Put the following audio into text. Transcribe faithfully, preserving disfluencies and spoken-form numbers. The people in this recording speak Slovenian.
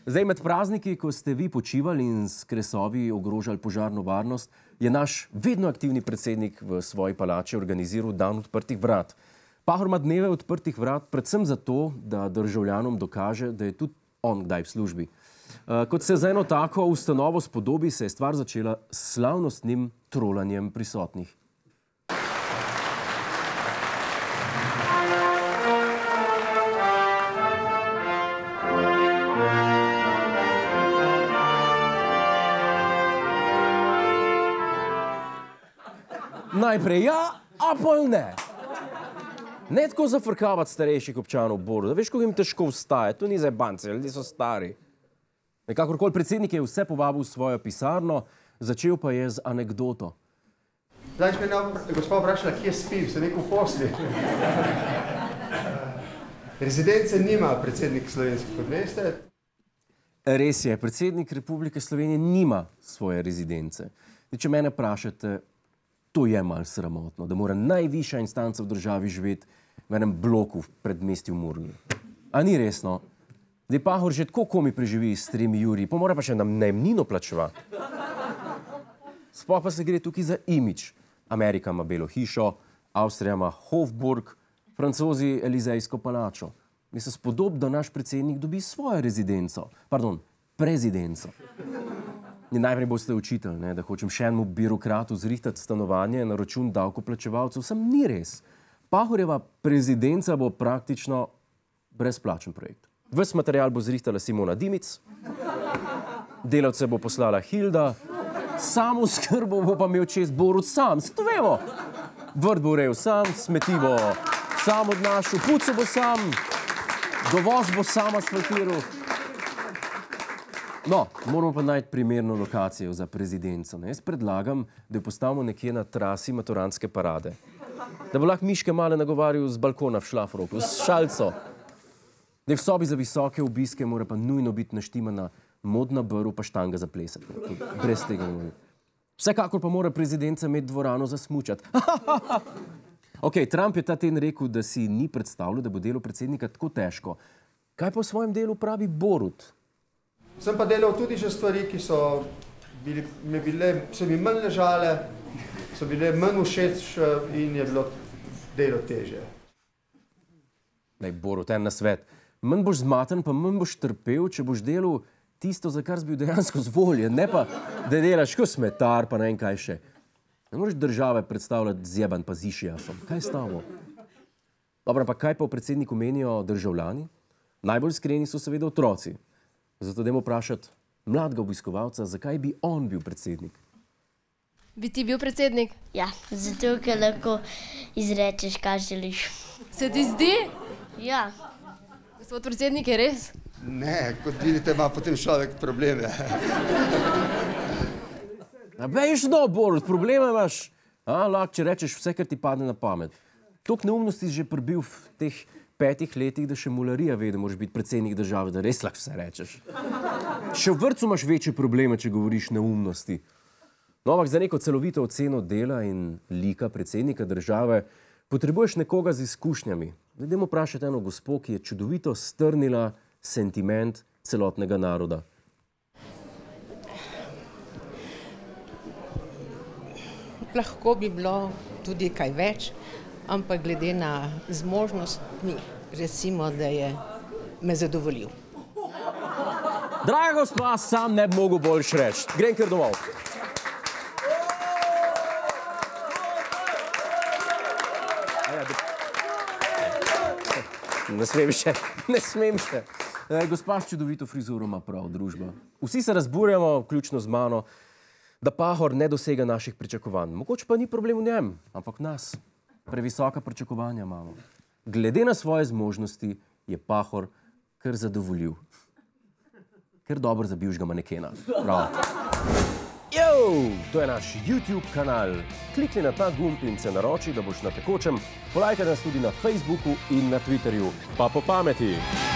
Zdaj, med prazniki, ko ste vi počivali in s kresovi ogrožali požarno varnost, je naš vedno aktivni predsednik v svoji palači organiziral dan odprtih vrat. Pahor ima dneve odprtih vrat predvsem zato, da državljanom dokaže, da je tudi on kdaj v službi. Kot se za eno tako ustanovo spodobi, se je stvar začela s slavnostnim trolanjem prisotnih. Najprej ja, a pol ne. Ne tako zafrkavati starejših občanov v Boru, da veš, kako jim težko vstaje, to ni zdaj bance, ljudje so stari. Nekakorkoli predsednik je vse povabil v svojo pisarno, začel pa je z anekdoto. Zdaj, če me gospa vprašala, kje spim, se nekaj v posli. Rezidence nima predsednik slovenskih, kot veste. Res je, predsednik Republike Slovenije nima svoje rezidence. Če mene vprašate, to je malo sramotno, da mora najvišja instanca v državi živeti v enem bloku v predmestju Murgel. A ni resno? Da je Pahor že tako komi preživi s tremi jurji, pa mora pa še nam najemnino plačevati. Sploh pa se gre tukaj za imidž. Amerika ima Belo hišo, Avstrija ima Hofburg, Francozi Elizejsko palačo. Mi se spodob, da naš predsednik dobi svojo rezidenco, pardon, prezidenco. Najprej boste učitelj, ne, da hočem še enemu birokratu zrihtati stanovanje na račun davkoplačevalcev. Sem ni res. Pahorjeva prezidenca bo praktično brezplačen projekt. Ves material bo zrihtala Simona Dimic, delavce bo poslala Hilda, samo skrbo bo pa imel čez Borut sam, se to vemo. Vrt bo urejal sam, smeti bo sam odnašal, puco bo sam, dovoz bo sam asfaltiral. No, moramo pa najti primerno lokacijo za prezidenco. Jaz predlagam, da jo postavimo nekje na trasi maturantske parade. Da bo lahko miške male nagovarjal z balkona v Šlafroku, s šalco. Da je v sobi za visoke obiske mora pa nujno biti naštimana modna brv pa štanga za plesati. Brez tega ne. Vsekakor pa mora prezidenca imeti dvorano za smučati. Ok, Trump je ta teden rekel, da si ni predstavljal, da bo delo predsednika tako težko. Kaj pa v svojem delu pravi Borut? Sem pa delal tudi že stvari, ki so bili, mi bile, so mi manj ležale, so bile manj všeč in je bilo delo teže. Daj, Borut, en nasvet. Manj boš zmaten, pa manj boš trpel, če boš delal tisto, za kar si bil dejansko zvoljen, ne pa, da delaš kot smetar, pa ne vem kaj še. Ne moreš države predstavljati zjeban pa z išijasom. Kaj je s tabo? Dobro, pa kaj pa v predsedniku menijo državljani? Najbolj iskreni so seveda otroci. Zato dajmo vprašati mladega obiskovalca, zakaj bi on bil predsednik. Bi ti bil predsednik? Ja, zato, ker lahko izrečeš, kaj želiš. Se ti zdi? Ja. Gospod predsednik, je res? Ne, kot vidite, ima potem človek probleme. Veš, no, Borut, probleme imaš. Lahko, če rečeš vse, kar ti padne na pamet. Toliko neumnosti si že prebil v teh petih letih, da še mularija ve, da moraš biti predsednik države, da res lahko vse rečeš. Še v vrtcu imaš večje probleme, če govoriš neumnosti. No, ampak za neko celovito oceno dela in lika predsednika države potrebuješ nekoga z izkušnjami. Dajmo vprašati eno gospo, ki je čudovito strnila sentiment celotnega naroda. Lahko bi bilo tudi kaj več, ampak glede na zmožnost mi, recimo, da je me zadovoljil. Draga gospa, sam ne bi mogel boljš reči. Grem kar domov. Ne smem še, ne smem še. Gospa s čudovito frizuro ima prav, družba. Vsi se razburjamo, vključno z mano, da Pahor ne dosega naših pričakovanj. Mogoče pa ni problem v njem, ampak nas. Previsoka pričakovanja imamo. Glede na svoje zmožnosti je Pahor kar zadovoljiv. Ker dobro za bivšega manekena. Prav. Jou, to je naš YouTube kanal. Klikni na ta gumb in se naroči, da boš na tekočem. Polajkaj nas tudi na Facebooku in na Twitterju. Pa po pameti!